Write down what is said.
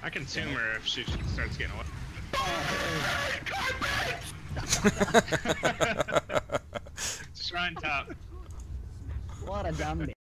I can tomb her if she starts getting away. Shrine top. What a dumb